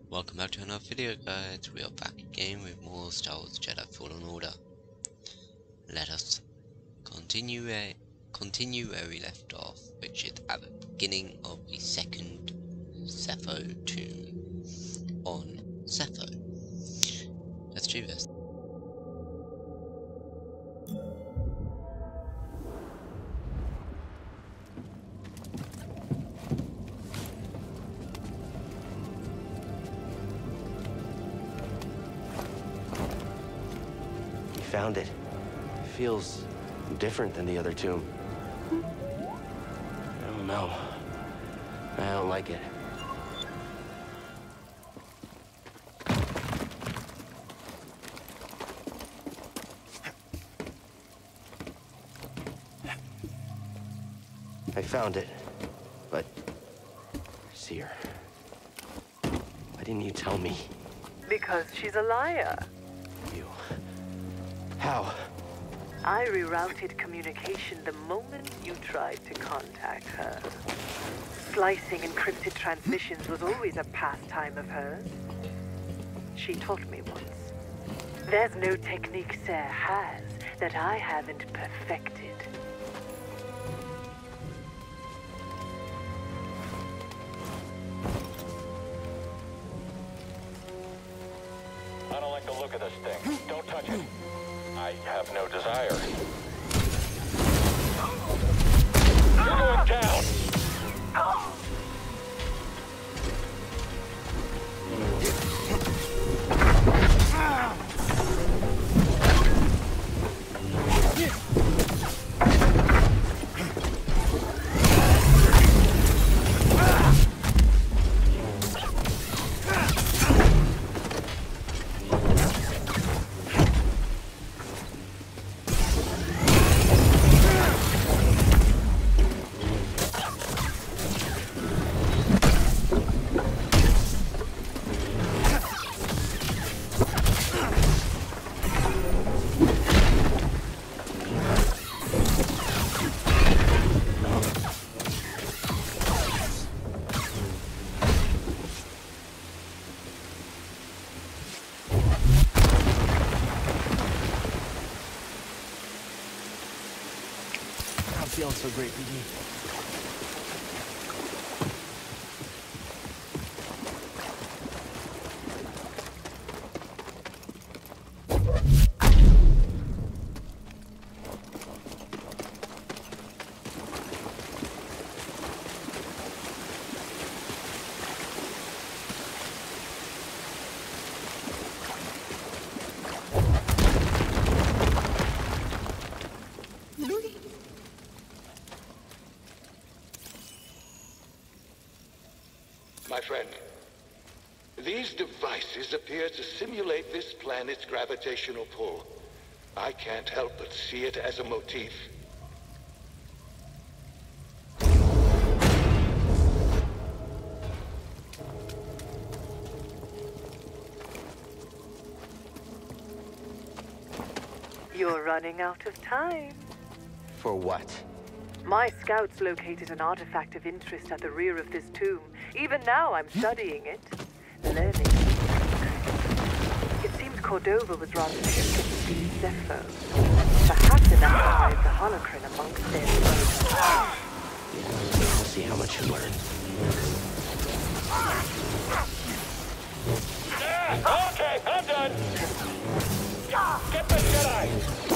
Welcome back to another video, guys. We are back again with more Star Wars Jedi Fallen Order. Let us continue where we left off, which is at the beginning of the second Sepho tomb on Sepho. Let's do this. Found it. Feels different than the other tomb. I don't know. I don't like it. I found it, but Seer, why didn't you tell me? Because she's a liar. How? I rerouted communication the moment you tried to contact her. Slicing encrypted transmissions was always a pastime of hers. She taught me once. There's no technique Seer has that I haven't perfected. I don't like the look of this thing. Don't touch it. I have no desire. You're going down! Feeling so great, BD. My friend, these devices appear to simulate this planet's gravitational pull. I can't help but see it as a motif. You're running out of time. For what? My scouts located an artifact of interest at the rear of this tomb. Even now, I'm studying it, learning. It seems Cordova was rather interested in Sepho. Perhaps enough to hide the holocron amongst their foes. We'll see how much you learn. Okay, I'm done! Get the Jedi!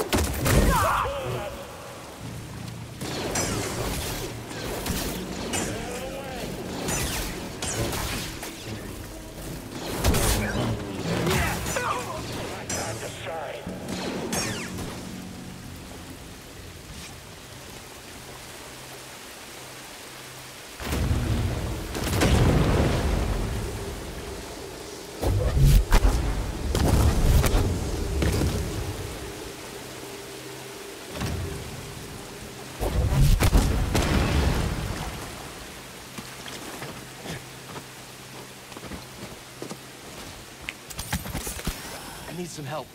I need some help.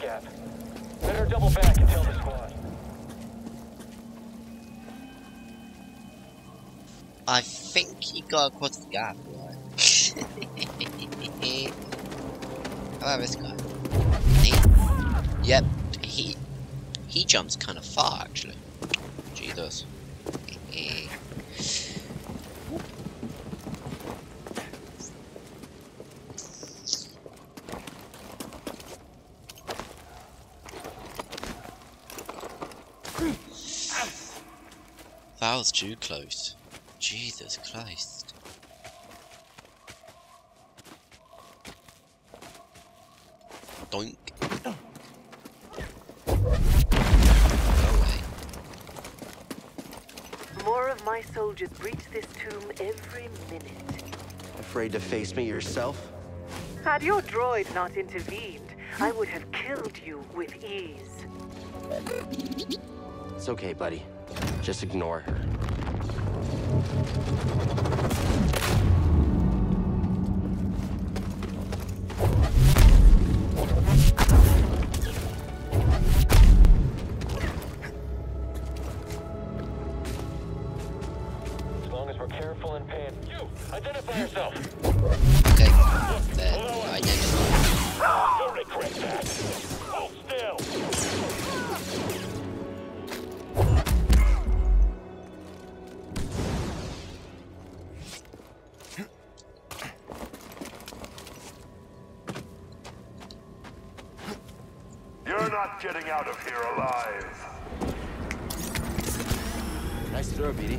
gap. Better double back and tell the squad. I think he got across the gap, right? How about this guy? Yep, he jumps kind of far actually. Jesus. That was too close. Jesus Christ. Doink. Go away. More of my soldiers breach this tomb every minute. Afraid to face me yourself? Had your droid not intervened, I would have killed you with ease. It's okay, buddy. Just ignore her. As long as we're careful and paying. You! Identify yourself! Okay. Then identify. You'll regret that! Hold still! You're not getting out of here alive. Nice throw, BD.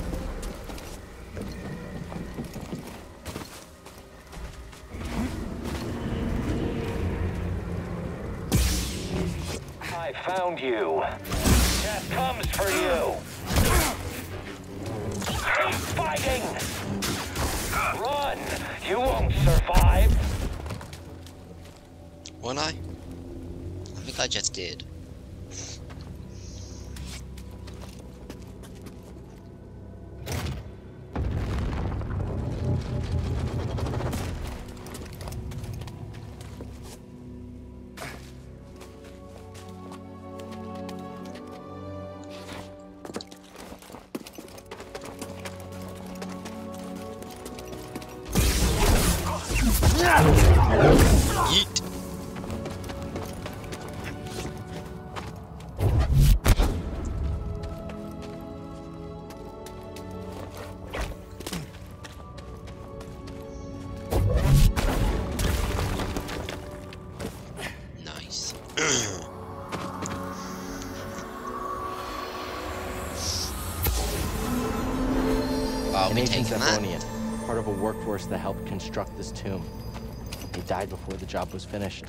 I found you. Death comes for you. Keep fighting! Run! You won't survive! Won't I? I think I just did. Yeet. Nice. Wow, An we agent taking that. Zephonian, part of a workforce that helped construct this tomb. He died before the job was finished.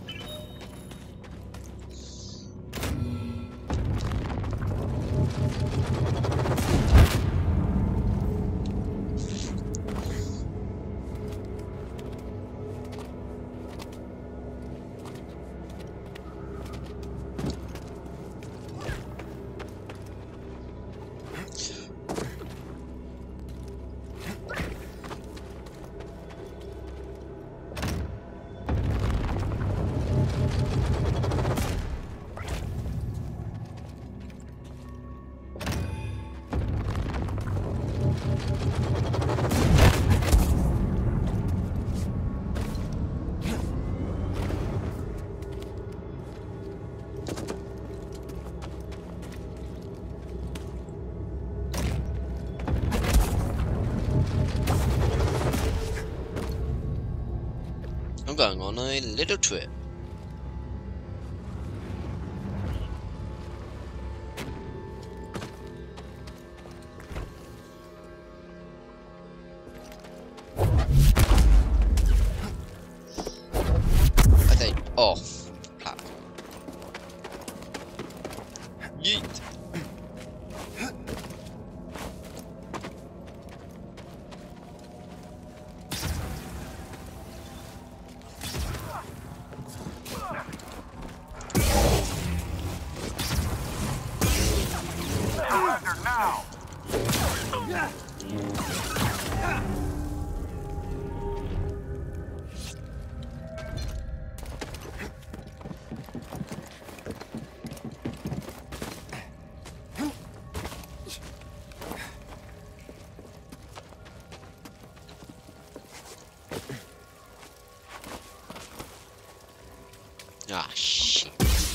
I'm going on a little trip. I say off platform. Yeet. Ah, shit.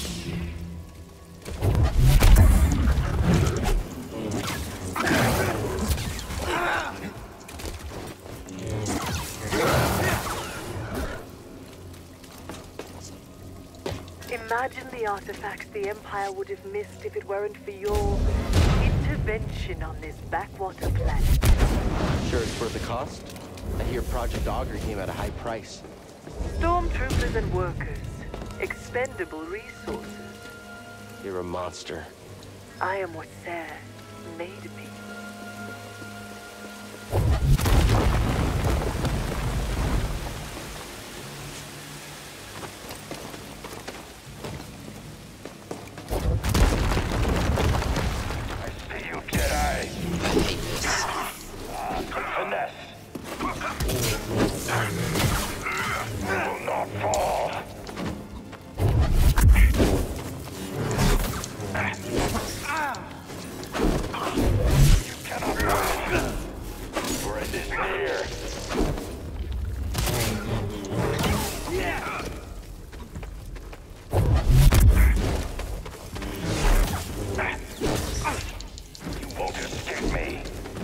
Imagine the artifacts the Empire would have missed if it weren't for your intervention on this backwater planet. Sure it's worth the cost? I hear Project Augur came at a high price. Stormtroopers and workers. Expendable resources. You're a monster. I am what Sarah made me. See you, Jedi. I hate this. Finesse. You will not fall. You cannot win. For it is near. You won't escape me.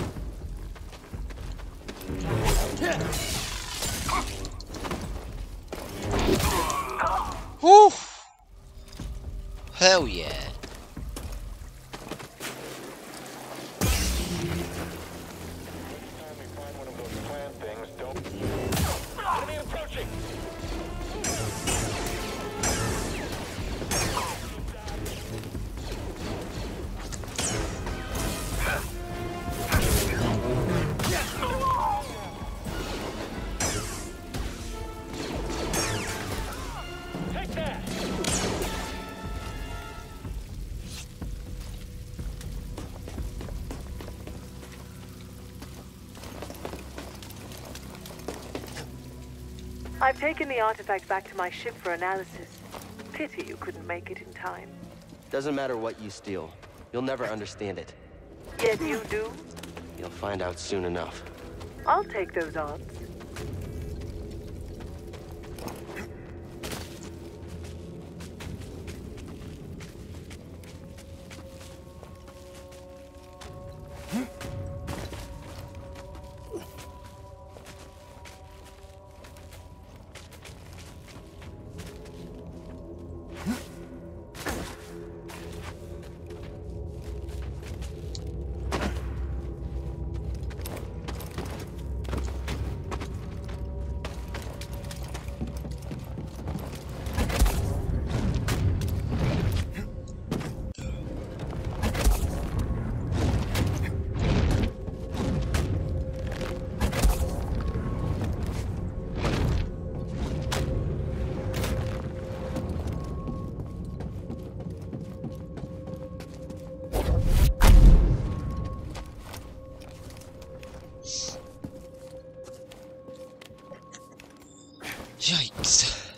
Woo! Hell yeah. Anytime we find one of those plant things, don't... Enemy approaching! Take that! I've taken the artifact back to my ship for analysis. Pity you couldn't make it in time. Doesn't matter what you steal. You'll never understand it. Yet you do? You'll find out soon enough. I'll take those odds. Yikes.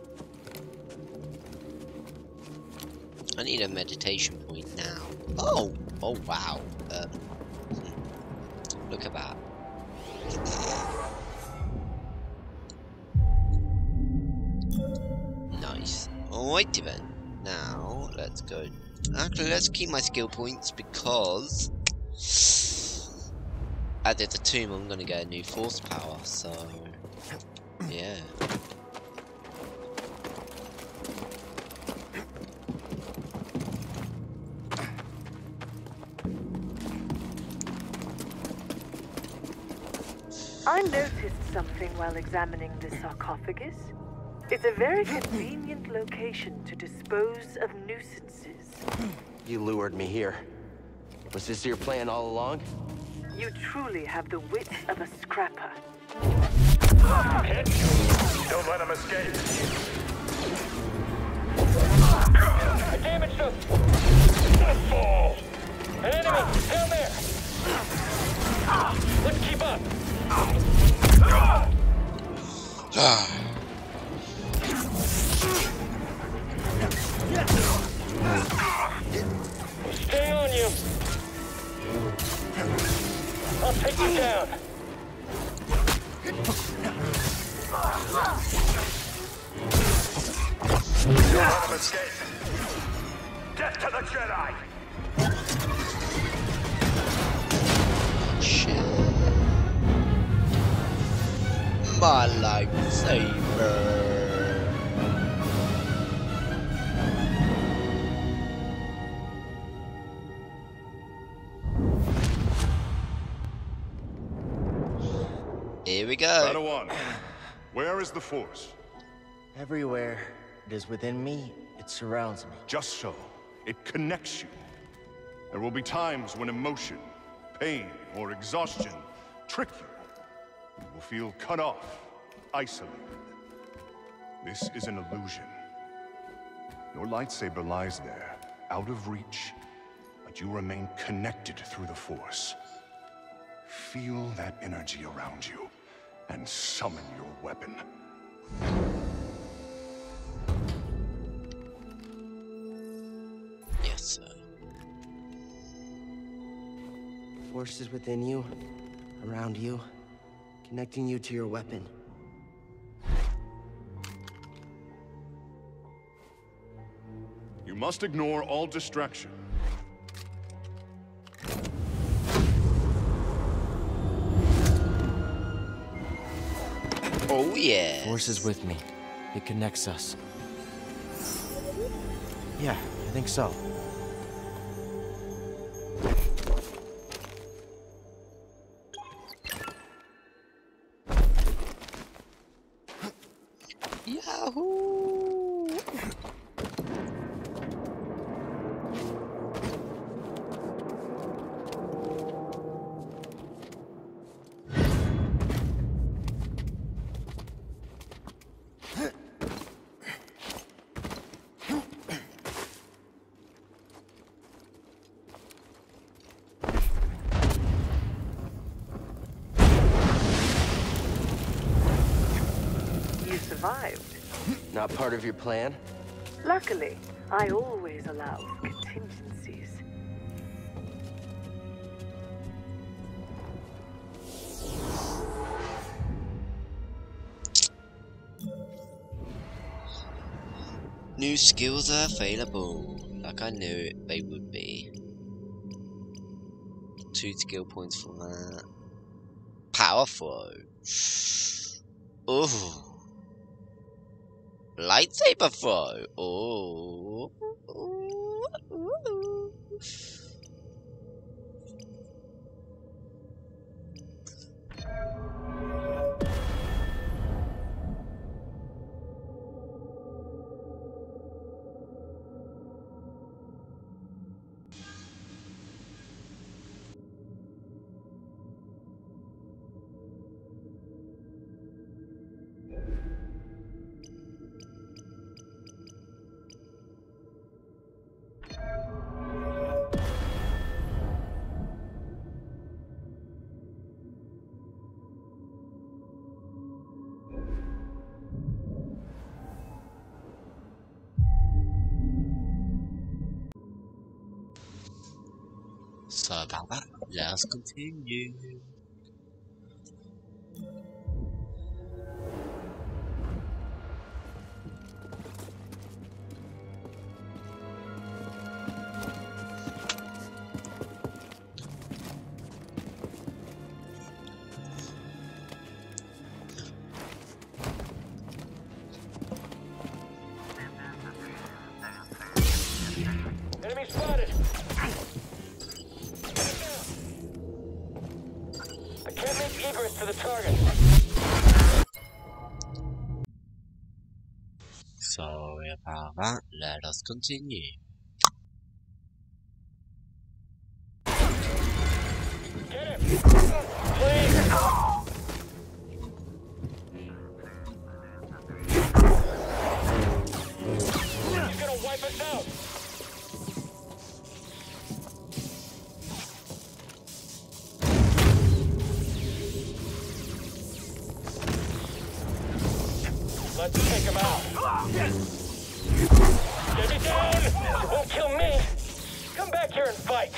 I need a meditation point now. Oh! Oh wow. Look at that. Nice. Alrighty then. Now, let's go. Actually, let's keep my skill points because added the tomb, I'm gonna get a new force power, so yeah. I noticed something while examining the sarcophagus. It's a very convenient location to dispose of nuisances. You lured me here. Was this your plan all along? You truly have the wits of a scrapper. Hit! Don't let him escape. I damaged him! Don't fall! An enemy! Down there! Let's keep up! Stay on you! I'll take you down! let him escape. Death to the Jedi! Shit. My lightsaber. Here we go. Padawan, where is the Force? Everywhere it is within me, it surrounds me. Just so. It connects you. There will be times when emotion, pain, or exhaustion trick you. You will feel cut off, isolated. This is an illusion. Your lightsaber lies there, out of reach, but you remain connected through the Force. Feel that energy around you, and summon your weapon. Yes, sir. Force is within you, around you, connecting you to your weapon. You must ignore all distraction. Oh yeah. Force is with me. It connects us. Yeah, I think so. Yahoo! You survived. Not part of your plan? Luckily, I always allow contingencies. New skills are available, like I knew they would be. 2 skill points for that. Power throw. Ooh. Lightsaber throw. Ooh. Ooh. So about that, let's continue. Enemy spotted! I can't make egress to the target. Sorry about that, let us continue. Get him! Please! He's gonna wipe us out! Let's take him out. Get me down! You won't kill me! Come back here and fight!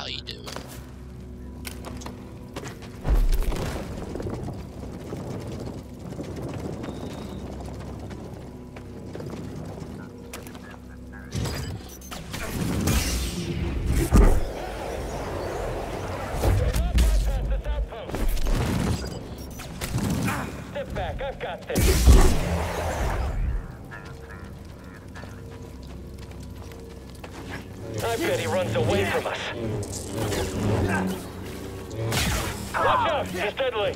how you do it. Step back, I've got this. I bet he runs away from us. Watch out, he's deadly.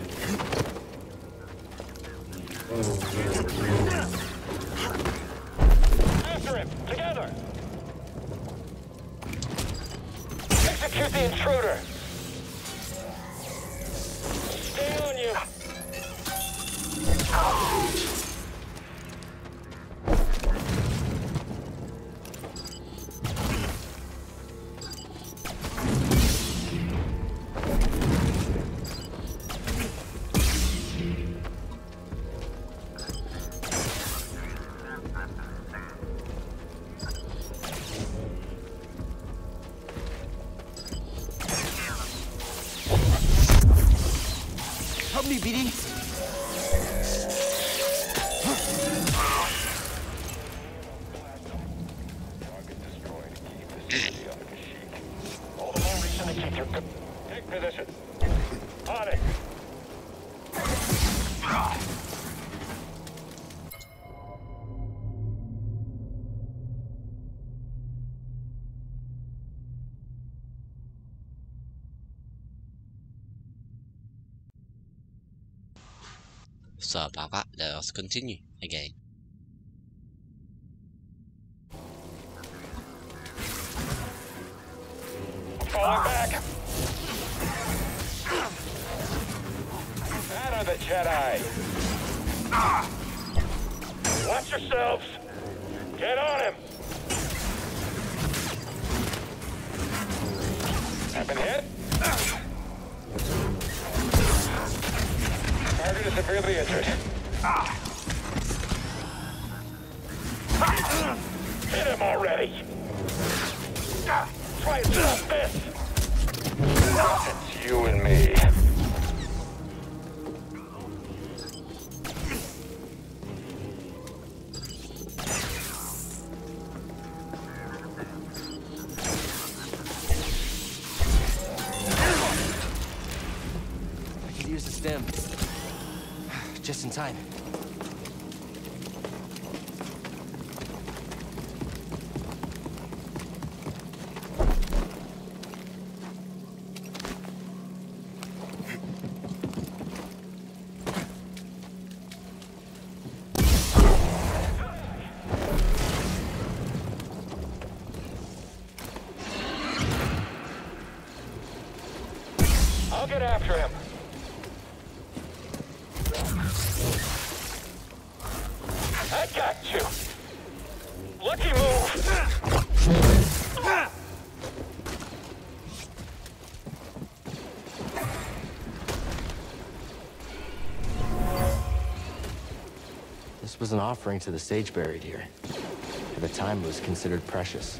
After him, together. Execute the intruder. Stay on you. Help me, BD. Target destroyed. Keep this city on Kasheek. All the more reason to keep your... Take position. On it. So about that, let us continue again. Falling back. That are the Jedi. Watch yourselves. Get on him. Have been hit. Target is severely injured. Hit him already. Try and stop this. It's you and me. I could use the stem. Just in time. I'll get after him. I got you. Lucky move. This was an offering to the sage buried here. At the time, it was considered precious.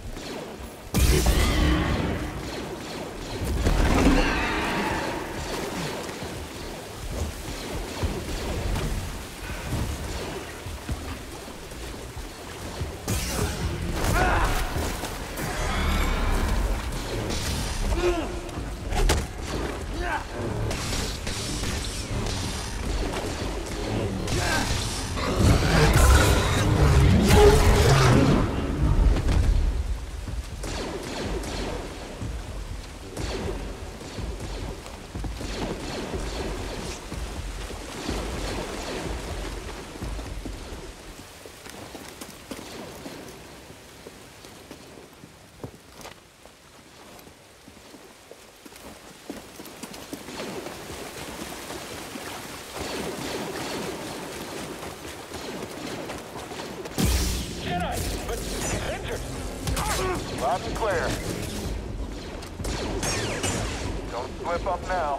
Jedi, but he's injured. Loud and clear. Don't slip up now.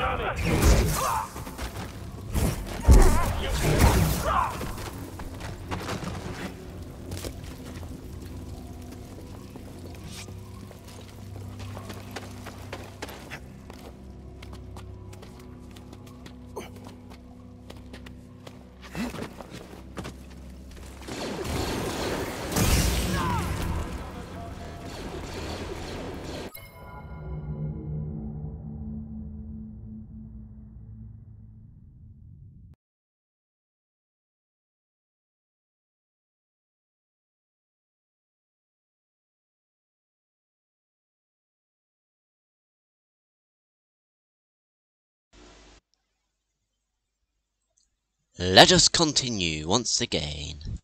Let us continue once again.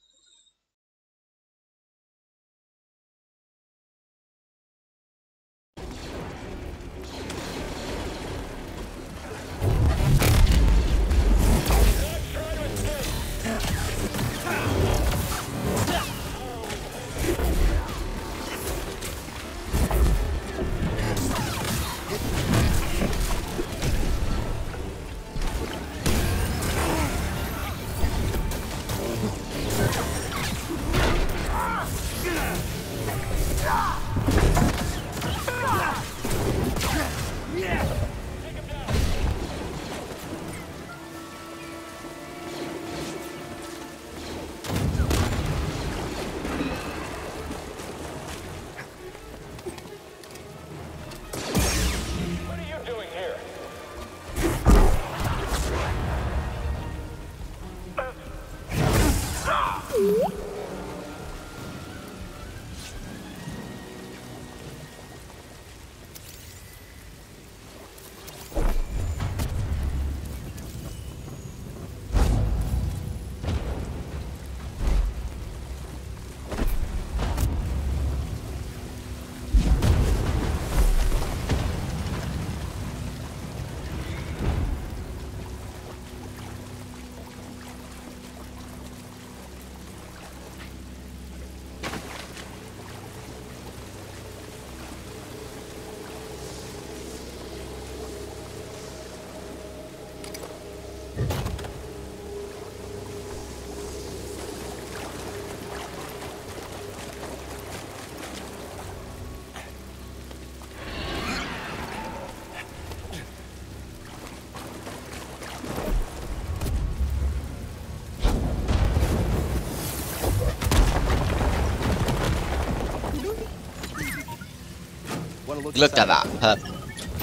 Look at that. Perfect.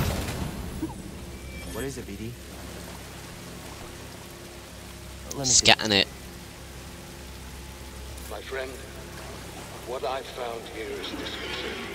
What is it, BD? Scatting it. My friend, what I found here is disconcerting.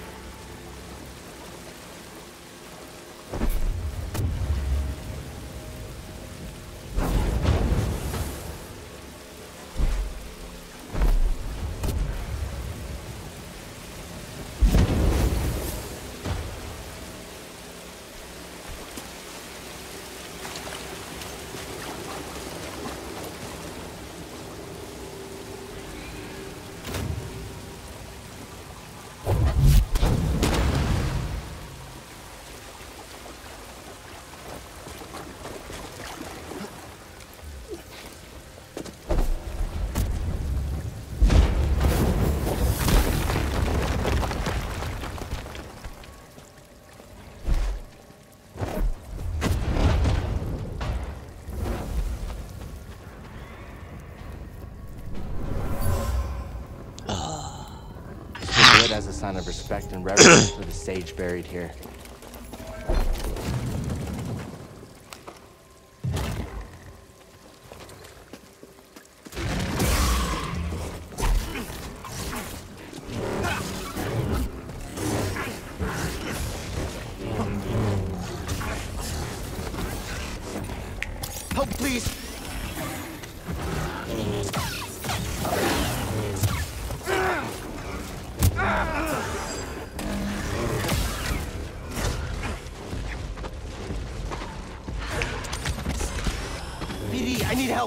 As a sign of respect and reverence for the sage buried here. Help, please! BD, I need help!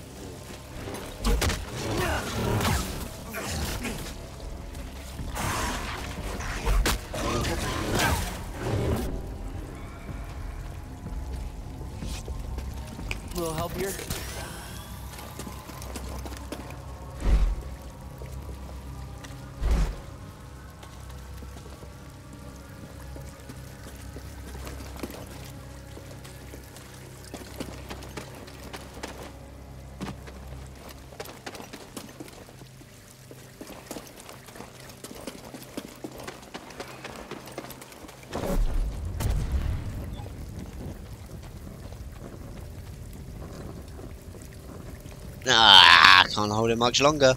little help here? Ah, can't hold it much longer.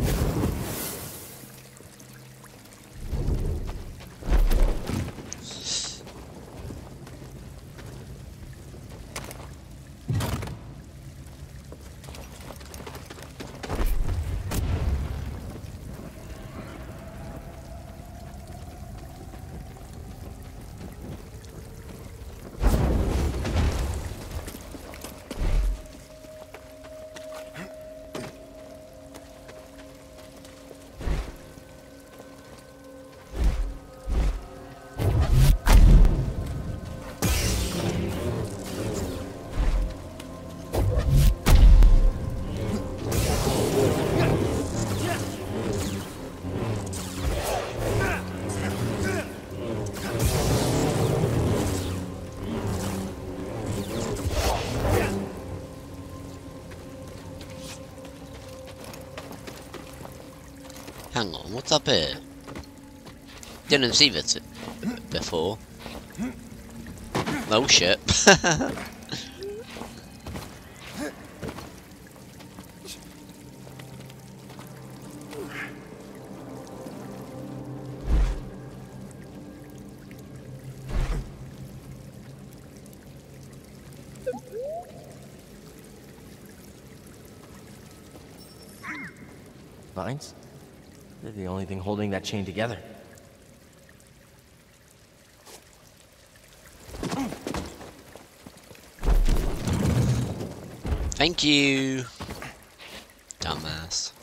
Hang on, what's up here? Didn't see this before. Oh shit. Vines? They're the only thing holding that chain together. Thank you, dumbass.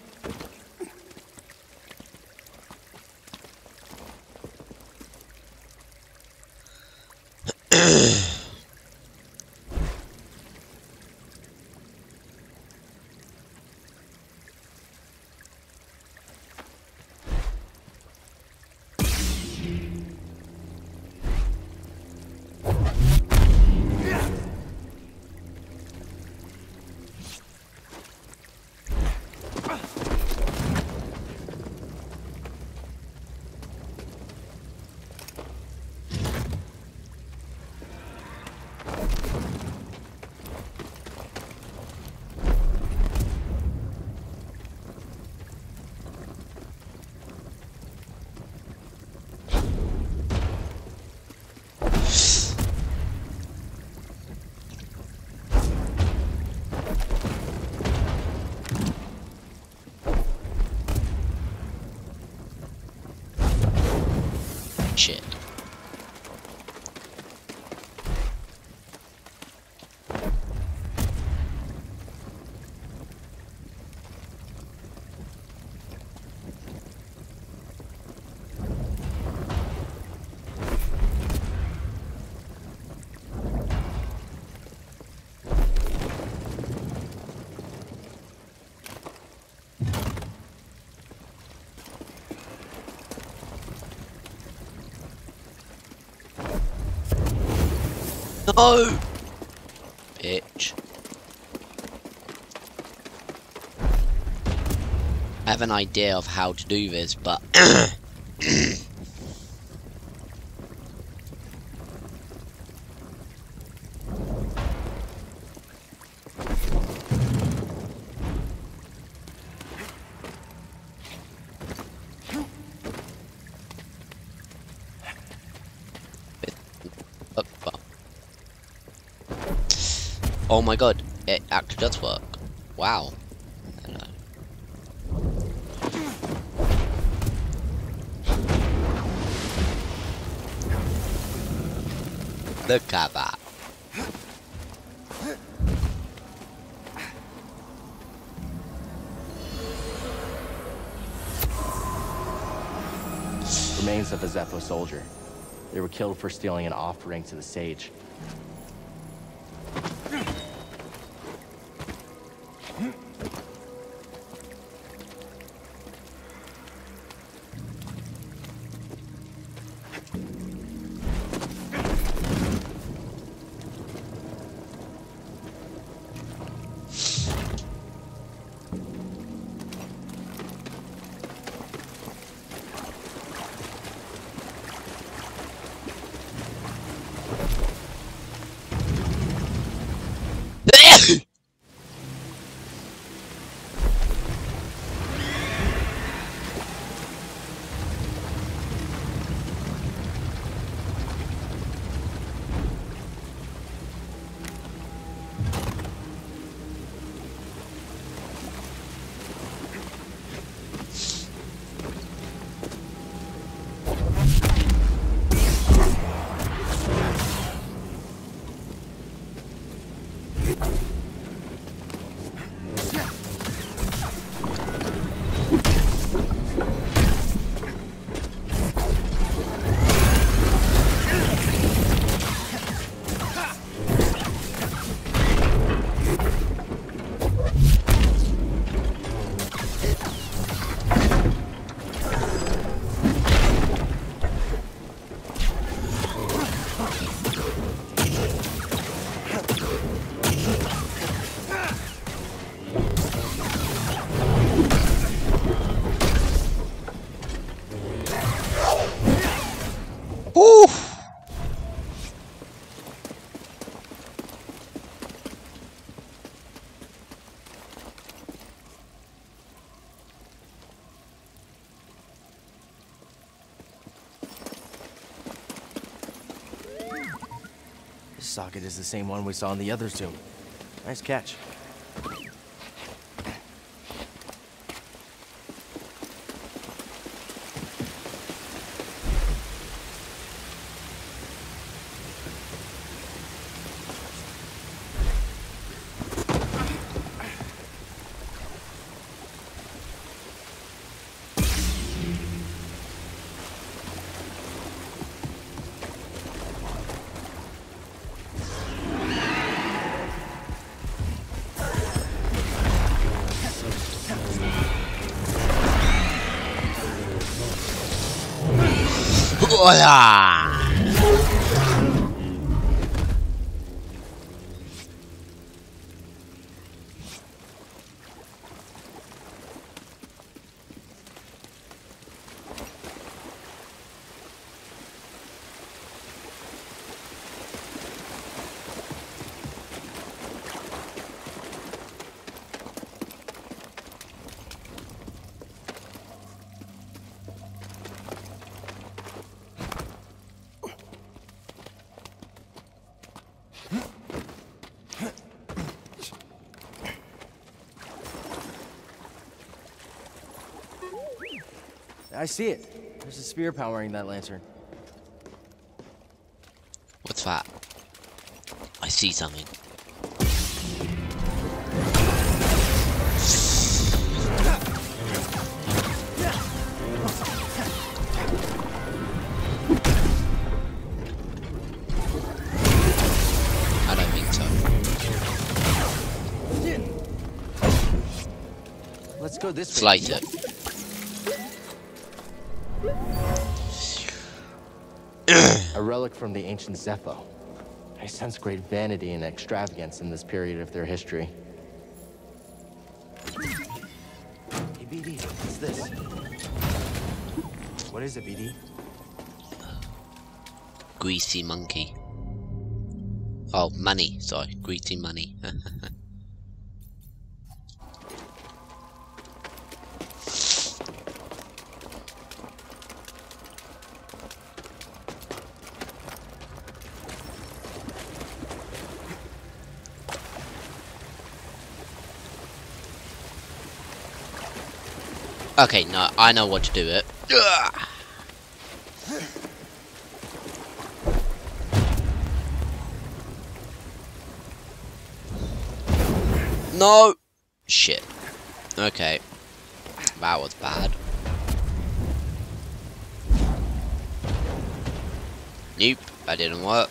Shit. No! Bitch. I have an idea of how to do this, but oh my god, it actually does work. Wow. Hello. Look at that. Remains of a Zepho soldier. They were killed for stealing an offering to the sage. This socket is the same one we saw in the other tomb. Nice catch. Hola! I see it. There's a spear powering that lantern. What's that? I see something. I don't think so. Let's go this way. Slice it. A relic from the ancient Zepho. I sense great vanity and extravagance in this period of their history. Hey, BD, what's this? What is it, BD? Greasy monkey. Oh, money. Sorry, greasy money. Okay, no, I know what to do it. No! Shit. Okay. That was bad. Nope, that didn't work.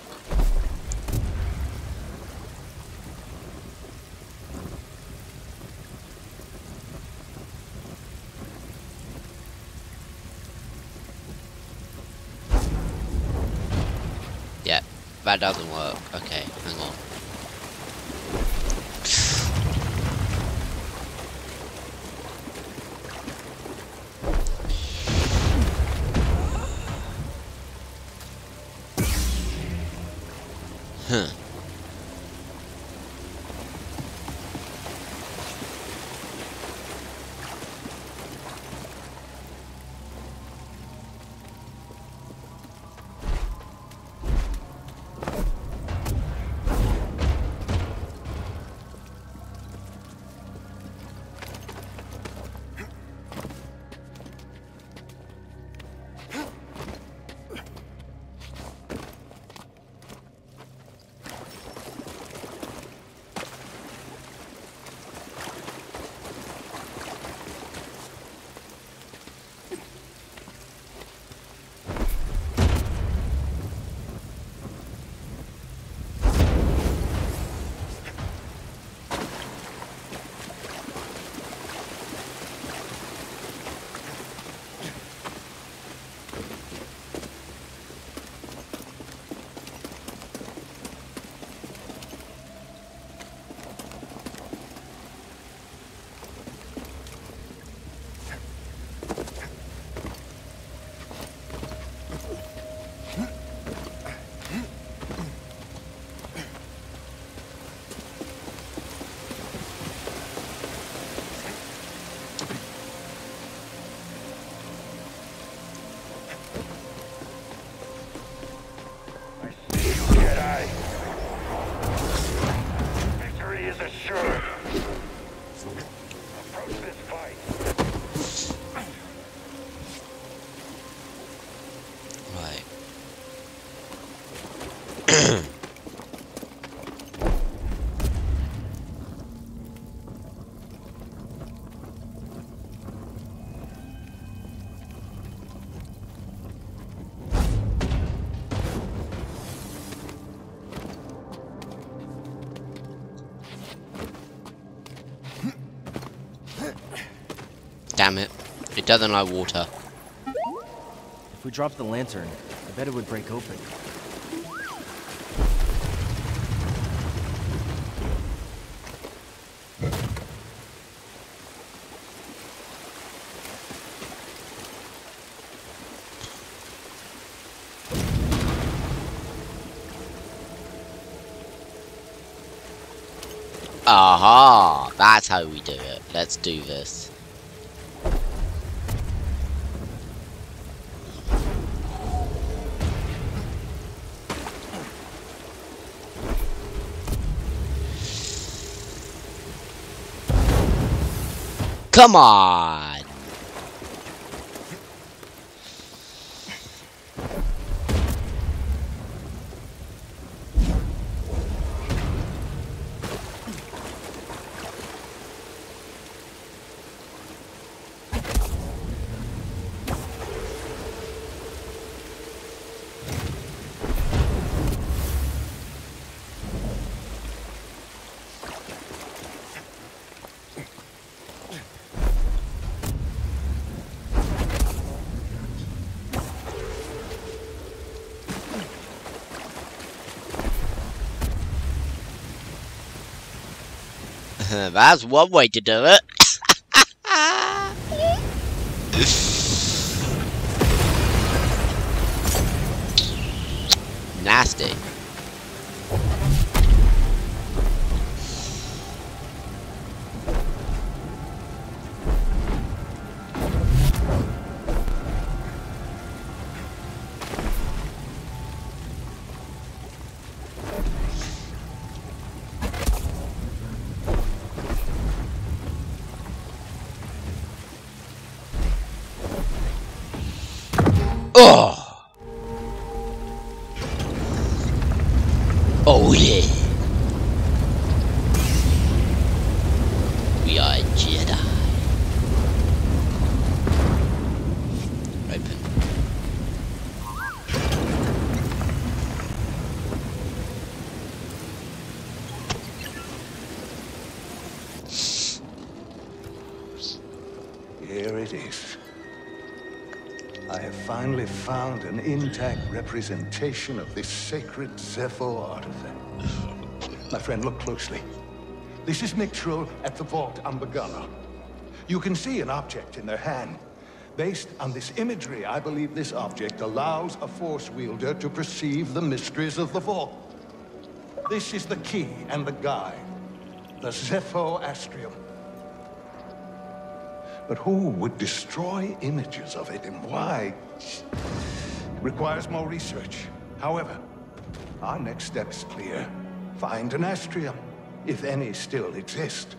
that doesn't work. Okay, hang on. Huh. Jedi. Victory is assured. Approach this fight. Right. Damn it. It doesn't like water. If we dropped the lantern, I bet it would break open. Aha! That's how we do it. Let's do this. Come on! That's one way to do it. Nasty. Oh! Oh yeah! We are Jedi. Open. Here it is. I have finally found an intact representation of this sacred Zepho artifact. My friend, look closely. This is Mictril at the Vault Ambagana. You can see an object in their hand. Based on this imagery, I believe this object allows a Force wielder to perceive the mysteries of the Vault. This is the key and the guide, the Zepho Astrium. But who would destroy images of it, and why? It requires more research. However, our next step is clear. Find an Astrium, if any still exist.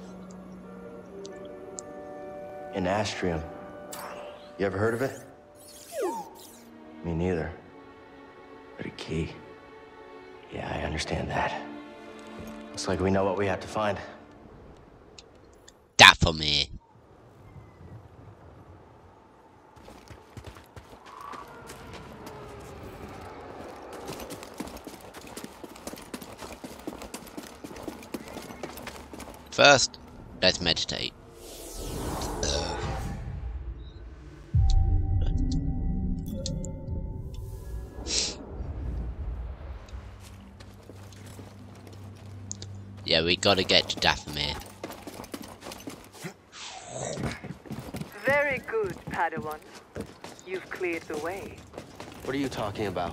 An Astrium. You ever heard of it? Me neither. But a key. Yeah, I understand that. Looks like we know what we have to find. That for me. First, let's meditate. Yeah, we gotta get to Dathomir. Very good, Padawan. You've cleared the way. What are you talking about?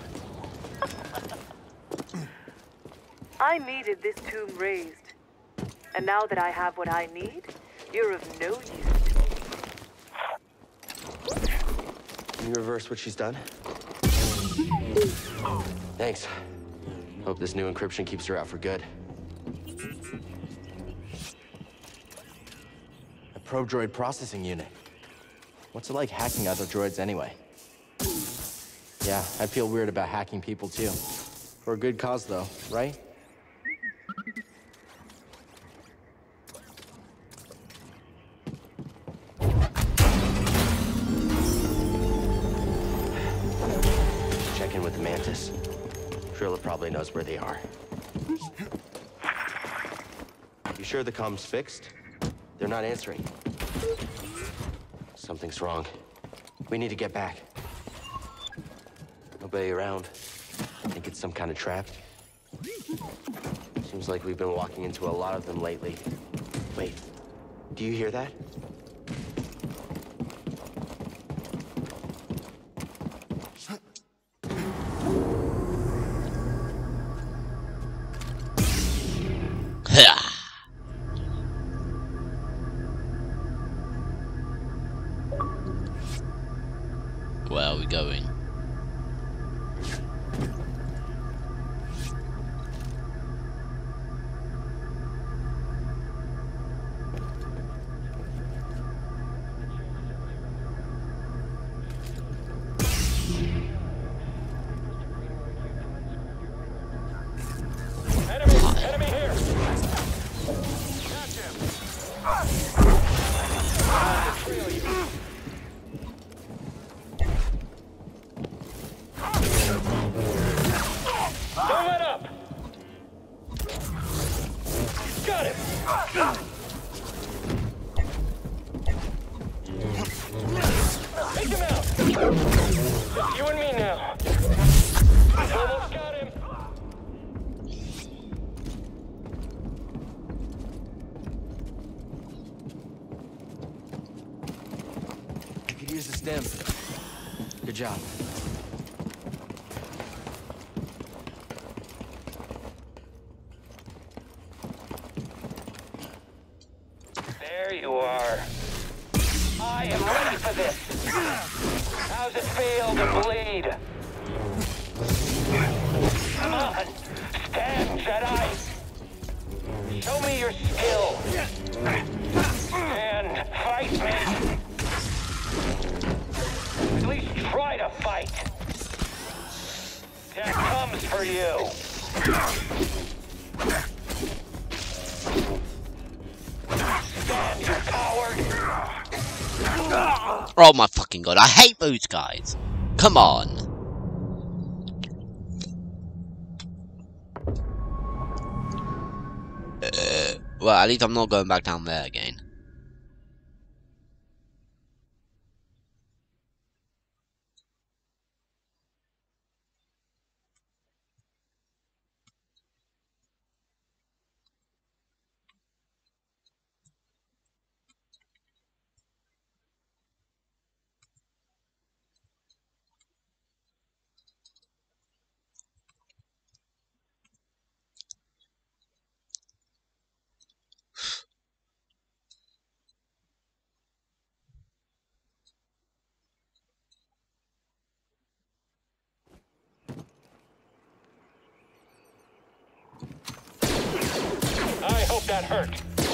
I needed this tomb raised. And now that I have what I need, you're of no use to me. Can you reverse what she's done? Thanks. Hope this new encryption keeps her out for good. A probe droid processing unit. What's it like hacking other droids anyway? Yeah, I feel weird about hacking people too. For a good cause though, right? Check in with the Mantis. Trilla probably knows where they are. You sure the comm's fixed? They're not answering. Something's wrong. We need to get back. Nobody around. I think it's some kind of trap. Seems like we've been walking into a lot of them lately. Wait, do you hear that? Where are we going? Enemy here! Catch him! Don't let up! Got him! Take him out! Just you and me now. Almost got him! You could use the stem. Good job. There you are. I am ready for this. How's it feel to bleed? Come on. Stand, Jedi. Show me your skill. And fight me. At least try to fight. That comes for you. Stand, you coward. Oh my fucking god, I hate those guys! Come on! Well, at least I'm not going back down there again. I hope that hurt.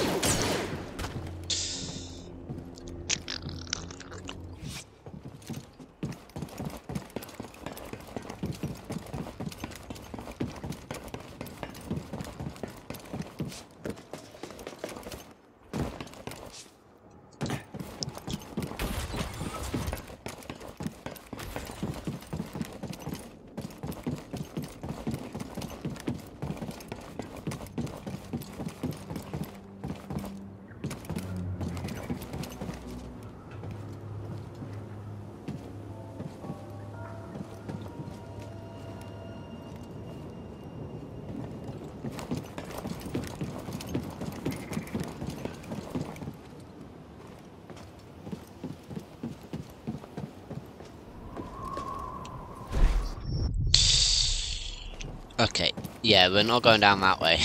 Okay, yeah, we're not going down that way.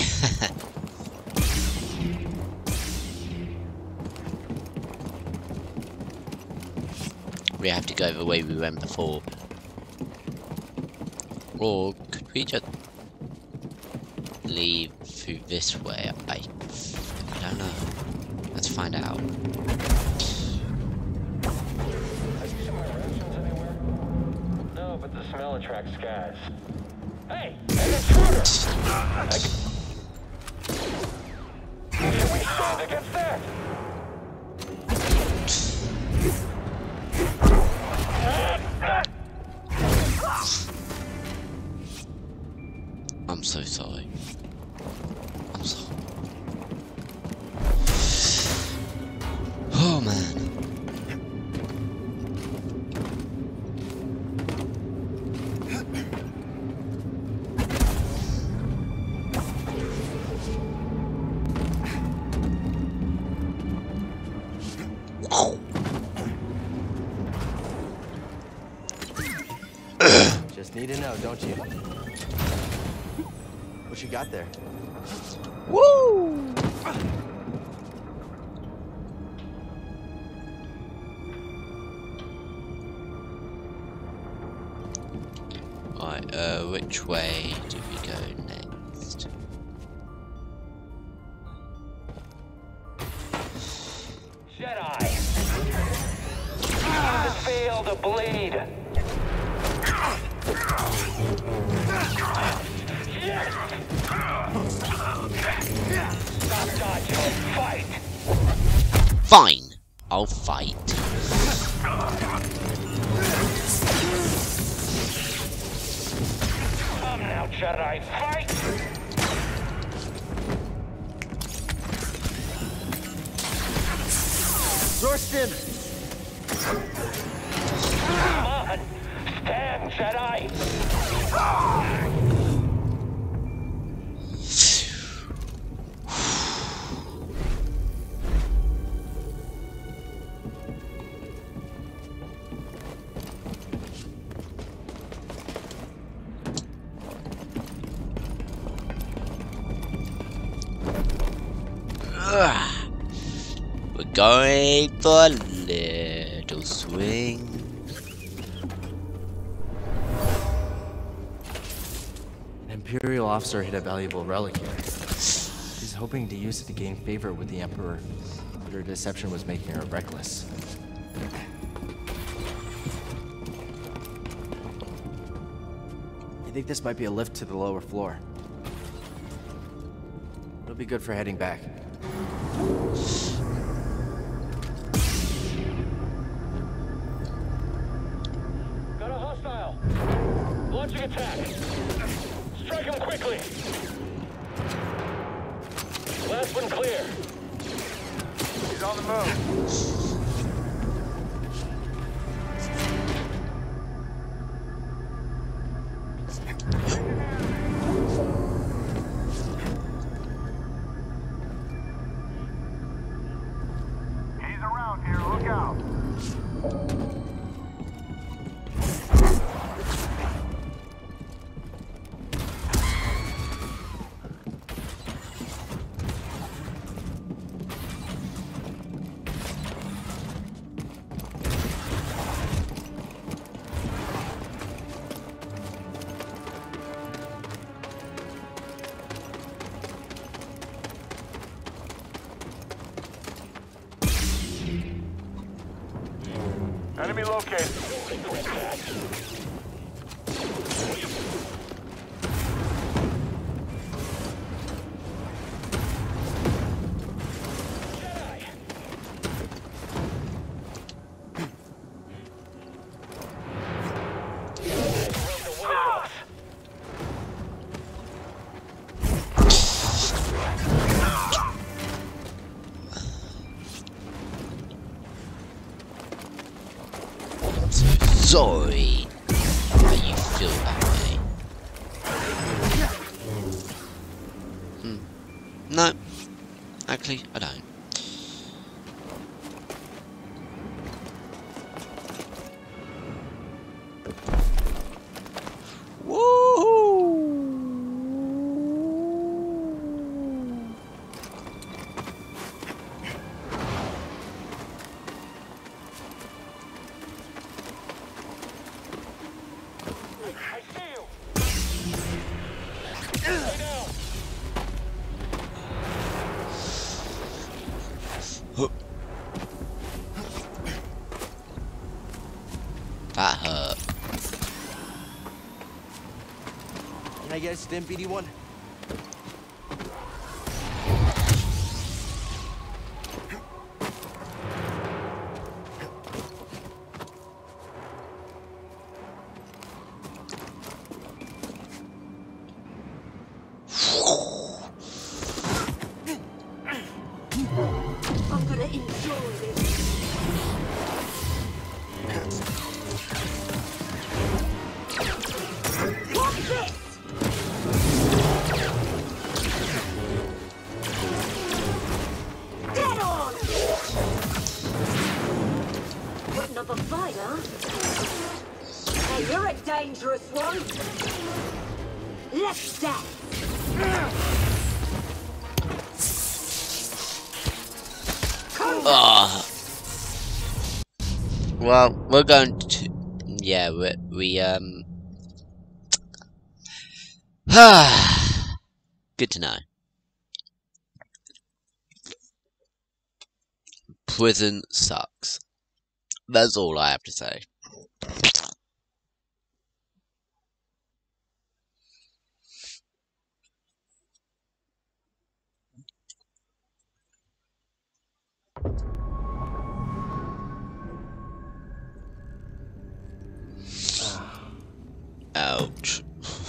We have to go the way we went before. Or could we just leave through this way? I don't know. Let's find out. Have you seen my rations anywhere? No, but the smell attracts guys. Hey, an intruder! Can we stand against that? I'm so sorry. I'm sorry. Oh man. Just need to know, don't you? What you got there? Woo! Right, which way do we go next? Jedi! To fail to bleed! Yes! Stop dodging, fight! Fine, I'll fight. Come now, Jedi, fight! Royston! Come on! Stand, Jedi! We're going for a little swing. An Imperial officer hid a valuable relic here. He's hoping to use it to gain favor with the Emperor, but her deception was making her reckless. I think this might be a lift to the lower floor. It'll be good for heading back. Got a hostile! Launching attack! Strike him quickly! Last one clear! He's on the move! He's around here, look out! Enemy located. Sorry that you feel that way. No, actually, I don't. That hurt. Can I get a stim, BD1? I'm gonna enjoy this. What's this? Dead on! Putting up a fight, huh? Hey, you're a dangerous one. Let's dance. Well, we're going to, yeah, good to know. Prison sucks. That's all I have to say. Ouch.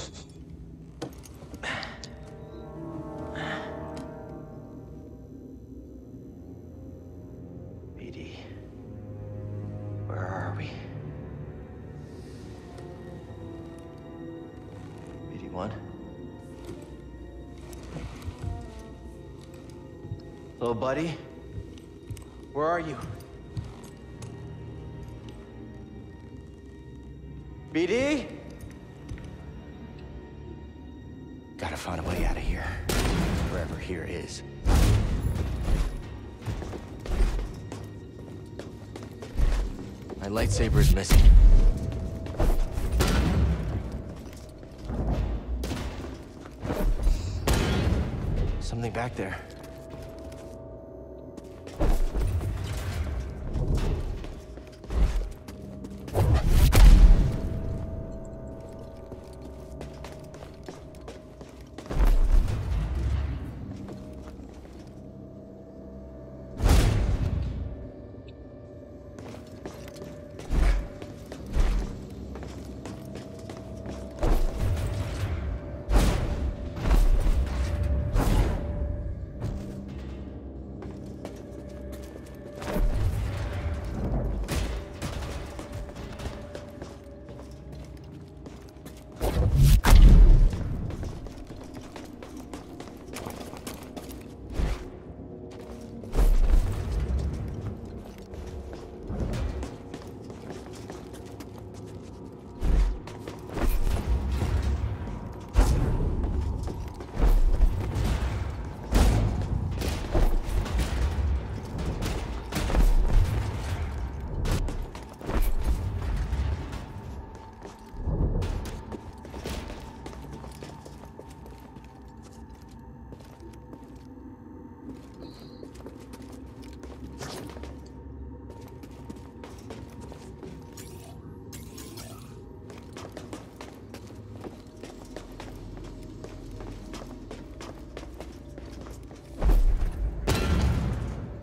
BD, where are we? BD1? Hello, buddy? Where are you? BD? Gotta find a way out of here. Wherever here is. My lightsaber is missing. Something back there.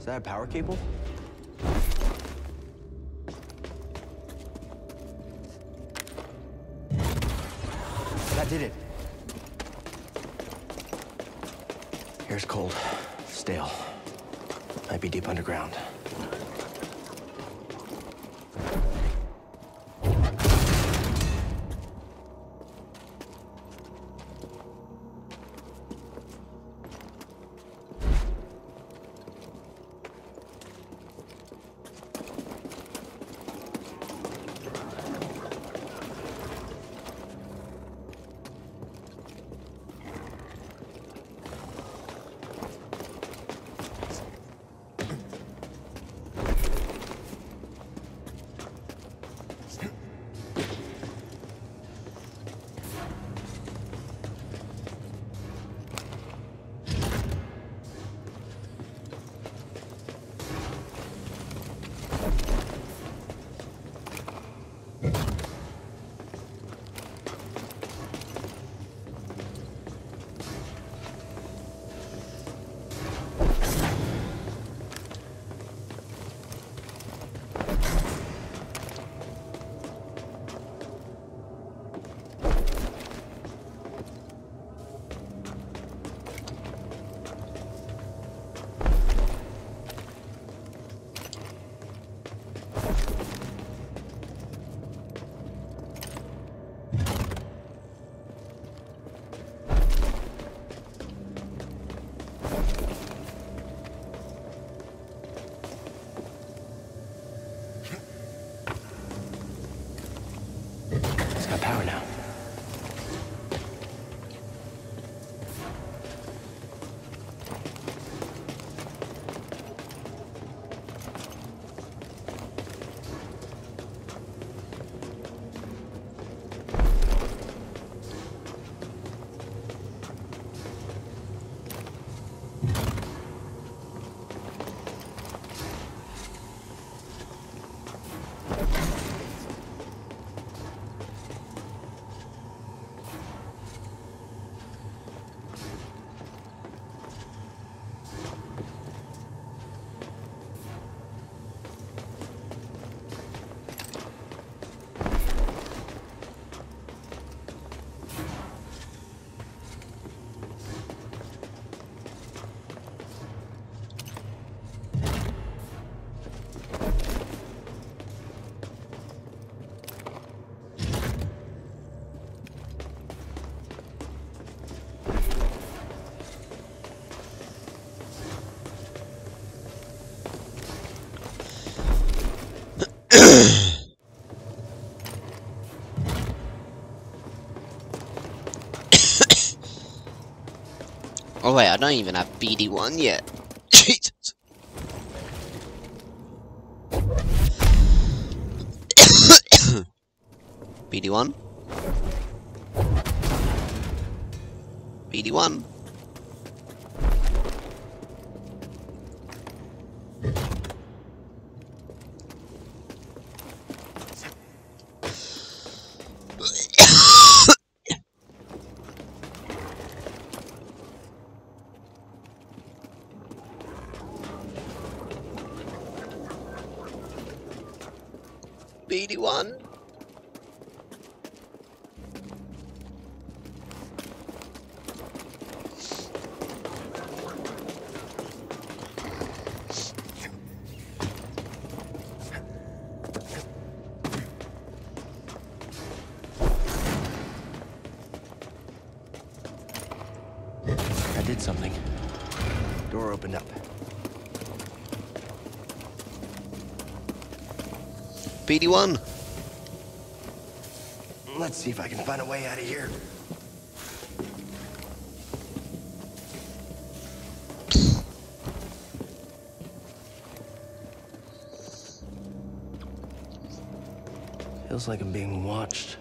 Is that a power cable? That did it. Air's cold, stale. Might be deep underground. It's got power now. Oh wait, I don't even have BD1 yet. Jesus. BD1? BD1? BD1? I did something. Door opened up. BD1? Let's see if I can find a way out of here. Feels like I'm being watched.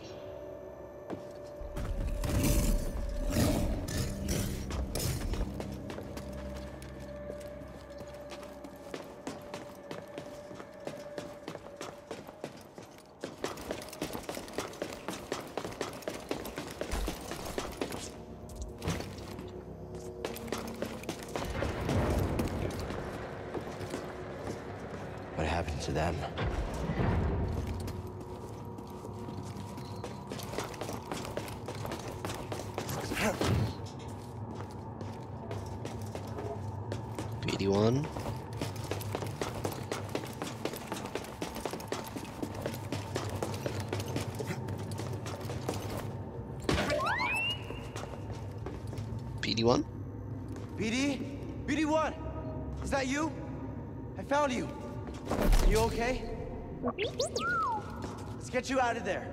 to them. PD1. PD1? BD? BD1! Is that you? I found you. Are you okay? Let's get you out of there.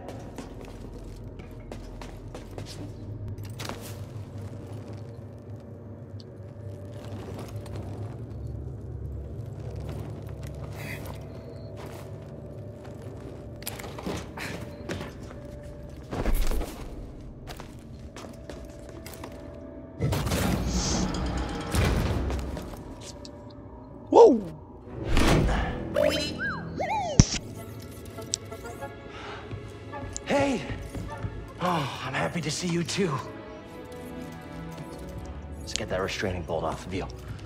Whoa! Hey! Oh, I'm happy to see you too. Let's get that restraining bolt off of you.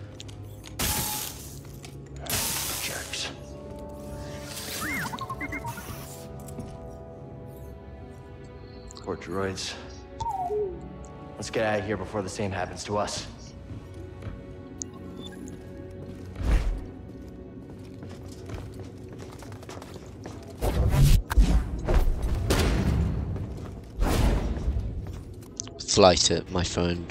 Jerks. Poor droids. Let's get out of here before the same happens to us. Slice it, my friend.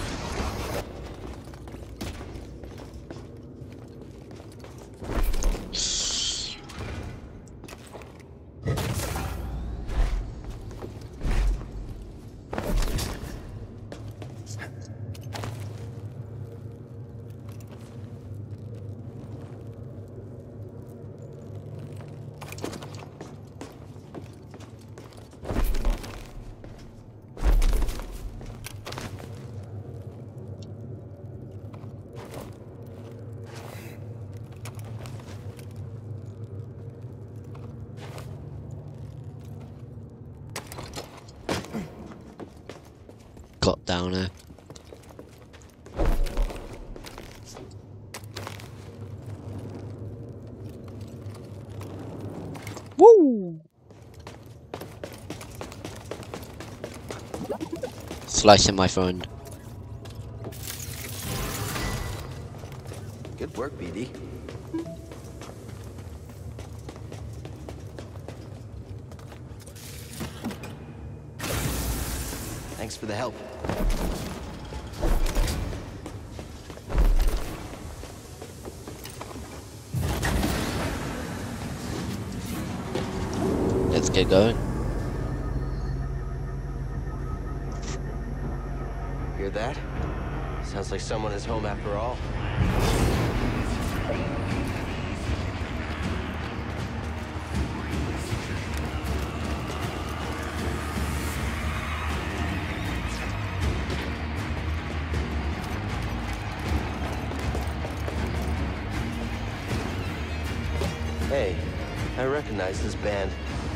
Got down there. Woo! Slice it, my friend. Good work, BD. Thanks for the help. Let's get going. Hear that? Sounds like someone is home after all. Hey, I recognize this band.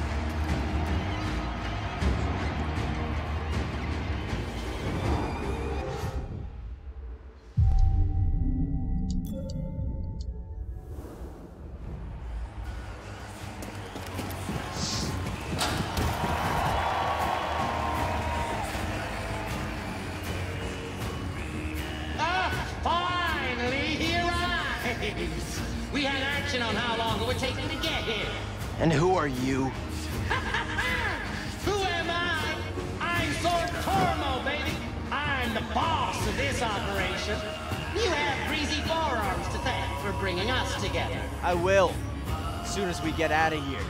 Finally, he arrives! We had action on how long it would take him to get here. And who are you? Who am I? I'm Sword Tormo, baby. I'm the boss of this operation. You have greasy forearms to thank for bringing us together. I will, as soon as we get out of here.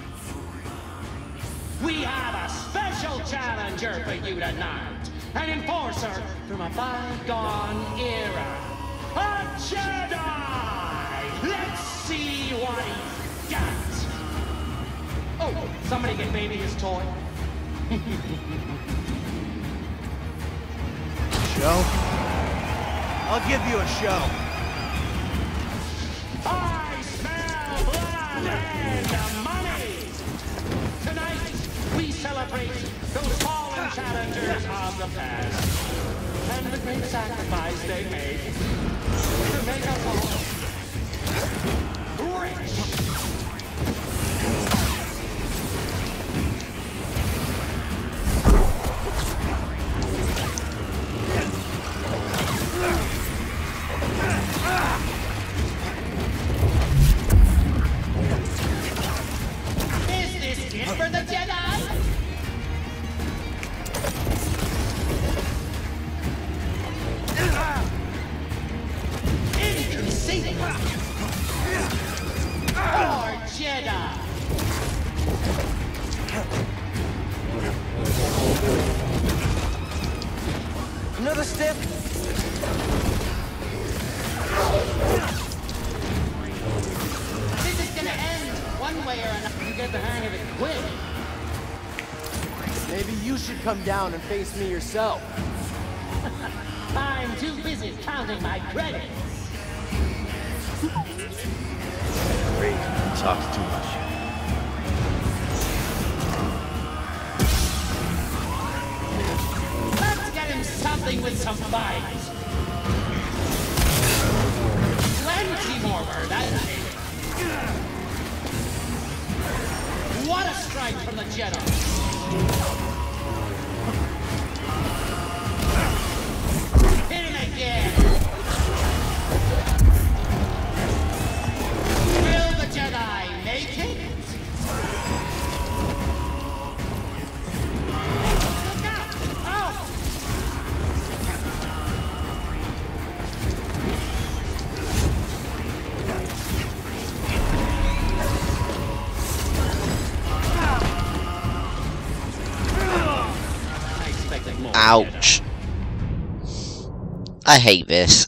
We have a special challenger for you tonight. An enforcer from a bygone era. A Jedi! Let's see what he's got. Oh, somebody get baby his toy. Show? I'll give you a show. I smell blood and money! Tonight, we celebrate those fallen challengers of the past and the great sacrifice they made to make us all rich. come down and face me yourself. I'm too busy counting my credits. Great. Talks too much. Let's get him something with some bite. Plenty more where that is. What a strike from the Jedi. Hit him again. Will the Jedi make it? Look out! Oh! I expected more. Ouch. I hate this.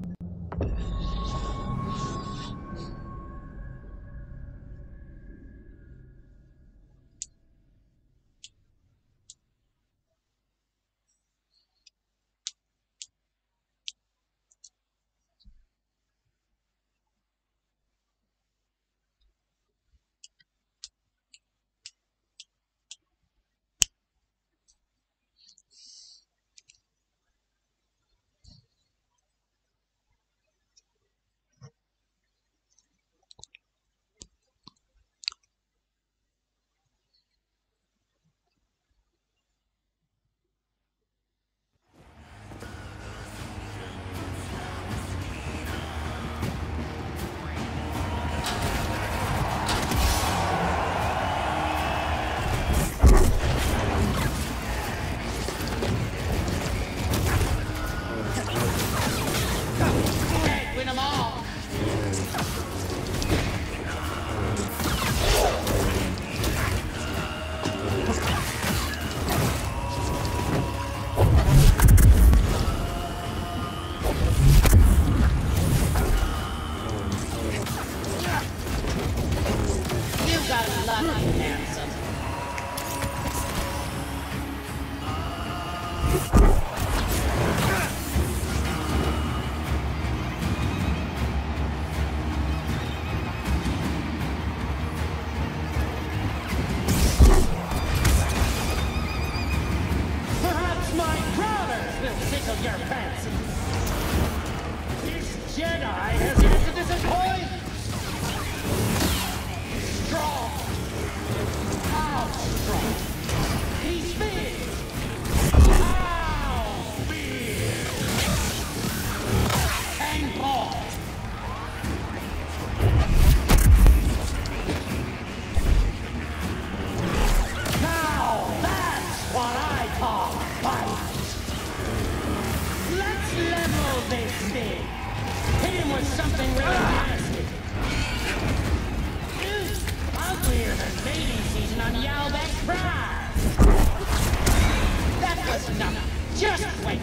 Win them all. You got lucky, handsome. Perhaps my crawlers will tickle your fancy. This Jedi has yet to disappoint. Strong. How strong? He's big. How big? And bald. Now that's what I call fight. Let's level this thing. Hit him with something really nasty. Uglier than mating season on Yalbeck Prize. That was nothing. Just wait.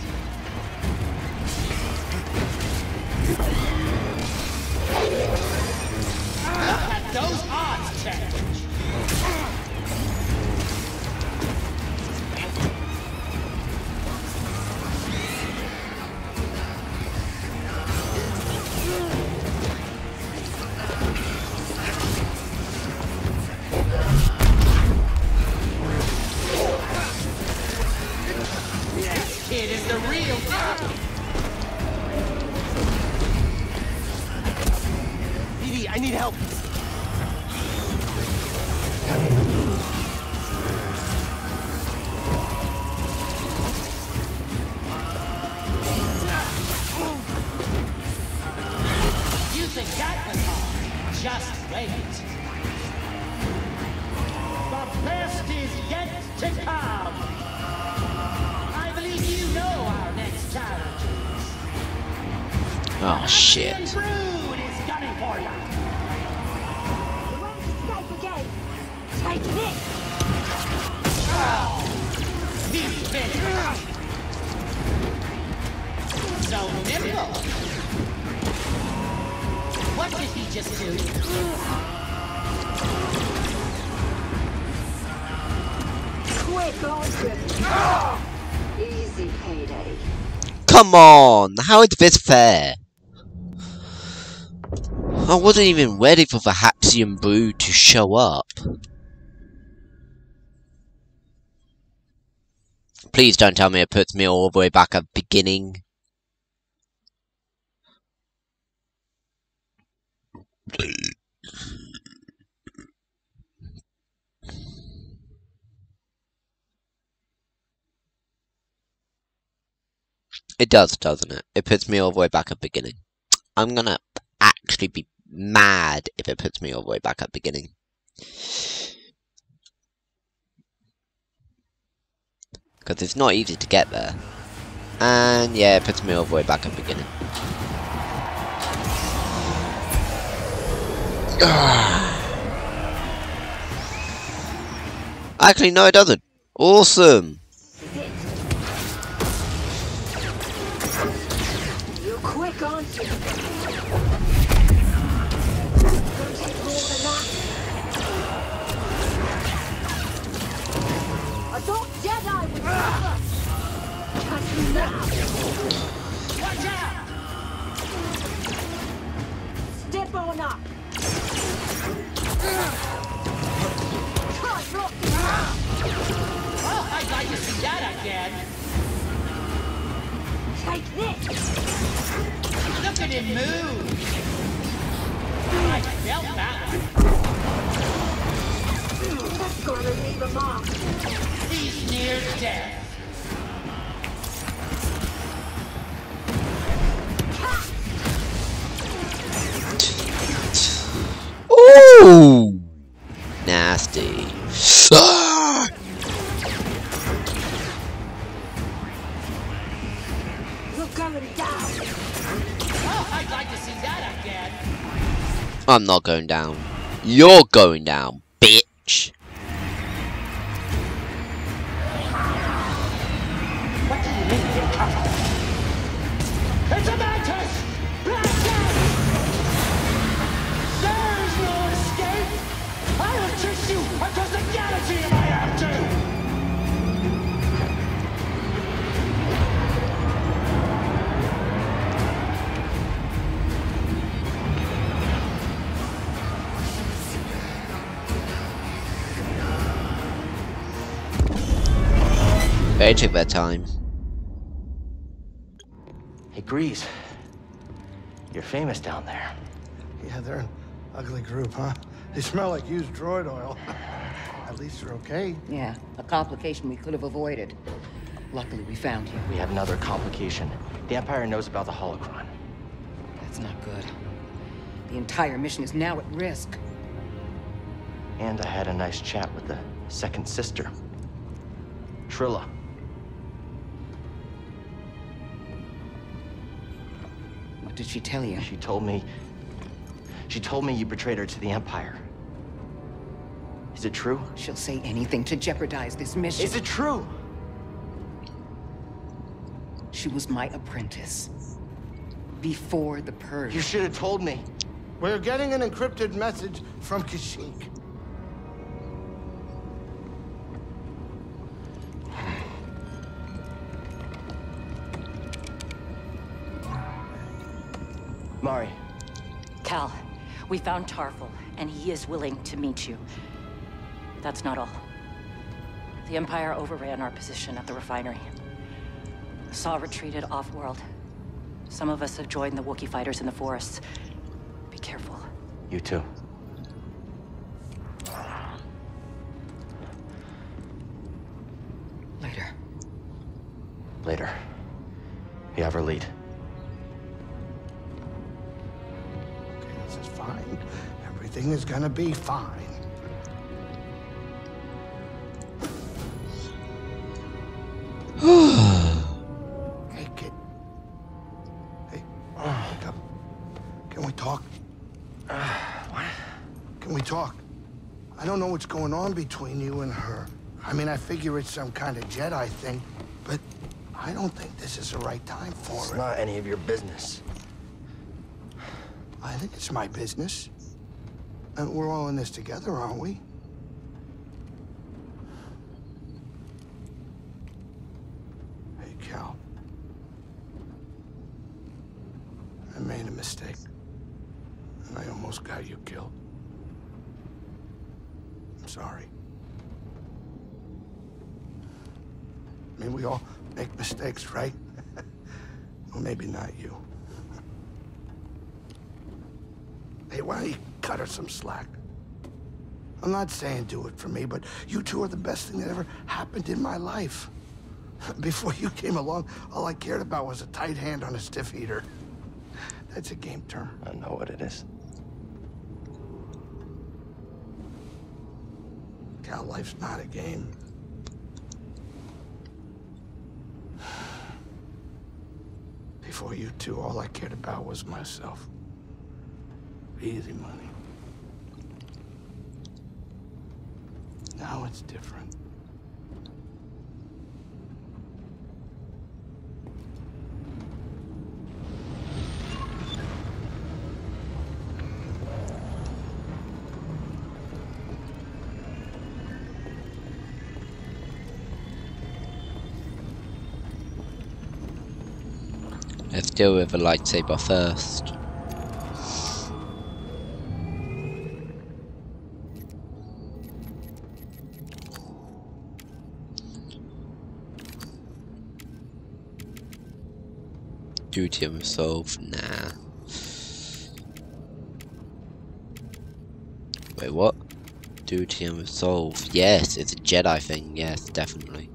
Look at those odds change. This kid is the real deal. BD, I need help. You think that was hard? Just wait. The best is yet to come. I believe you know our next challenge. Oh shit. The Brood is gunning for you. You won't escape again. Take this. He's finished. So nimble. What did he just do? quick, aren't you? Easy payday. Come on! How is this fair? I wasn't even ready for the Haxian brood to show up. Please don't tell me it puts me all the way back at the beginning. It does, doesn't it? It puts me all the way back at the beginning. I'm gonna actually be mad if it puts me all the way back at the beginning. Because it's not easy to get there. And yeah, it puts me all the way back at the beginning. Actually, no it doesn't. Awesome! You're quick, aren't you? Gonna take more than that. I thought Jedi would never. Catch me now. Watch out! Step on up. Oh, I'd like to see that again. Take this. Look at him move. I felt that one. That's gonna leave a mark. He's near death. Ooh! Nasty. You're going down. Oh, I'd like to see that again. I'm not going down. You're going down, bitch. What do you mean you're coming? It's a mantis! Blast it! There's no escape! I will chase you across the galaxy if I have to! They took their time. Hey, Grease. You're famous down there. Yeah, they're an ugly group, huh? They smell like used droid oil. At least they're okay. Yeah, a complication we could have avoided. Luckily, we found you. We have another complication. The Empire knows about the holocron. That's not good. The entire mission is now at risk. And I had a nice chat with the second sister, Trilla. What did she tell you? She told me you betrayed her to the Empire. Is it true? She'll say anything to jeopardize this mission. Is it true? She was my apprentice. Before the Purge. You should have told me. We're getting an encrypted message from Kasheek. Mari. Cal, we found Tarful, and he is willing to meet you. That's not all. The Empire overran our position at the refinery. Saw retreated off-world. Some of us have joined the Wookiee fighters in the forests. Be careful. You too. Later. Later. You have her lead. Okay, this is fine. Everything is gonna be fine. Hey, kid. Hey, wake up. Can we talk? What? Can we talk? I don't know what's going on between you and her. I mean, I figure it's some kind of Jedi thing, but I don't think this is the right time for It's it. not any of your business. I think it's my business. And we're all in this together, aren't we? made a mistake. And I almost got you killed. I'm sorry. I mean, we all make mistakes, right? Well, maybe not you. Hey, why don't you cut her some slack? I'm not saying do it for me, but you two are the best thing that ever happened in my life. Before you came along, all I cared about was a tight hand on a stiff heater. That's a game term. I know what it is. Cal, life's not a game. Before you two, all I cared about was myself. Easy money. Now it's different. Let's deal with a lightsaber first. Duty and resolve, nah. Wait, what? Duty and resolve. Yes, it's a Jedi thing, yes, definitely.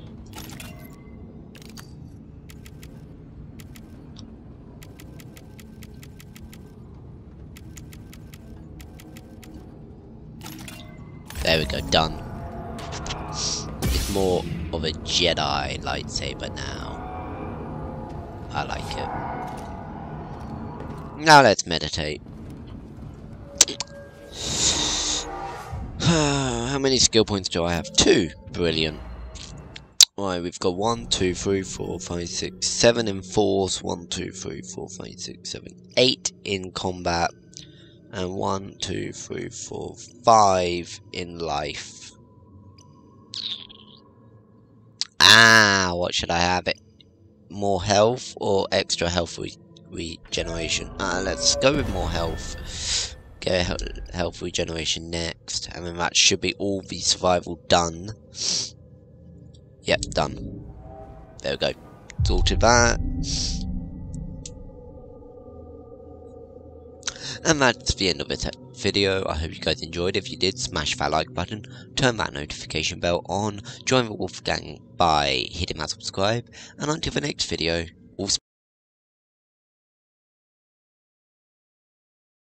There we go, done. It's more of a Jedi lightsaber now. I like it. Now let's meditate. How many skill points do I have? 2. Brilliant. Right, we've got 1, 2, 3, 4, 5, 6, 7 in force. 1, 2, 3, 4, 5, 6, 7, 8 in combat. And 1, 2, 3, 4, 5 in life. What should I have? It more health or extra health regeneration? Let's go with more health. Get health regeneration next, and then that should be all the survival done. Yep, done. There we go. Sorted that. And that's the end of this video. I hope you guys enjoyed. If you did, smash that like button, turn that notification bell on, join the Wolf Gang by hitting that subscribe, and until the next video, Wolf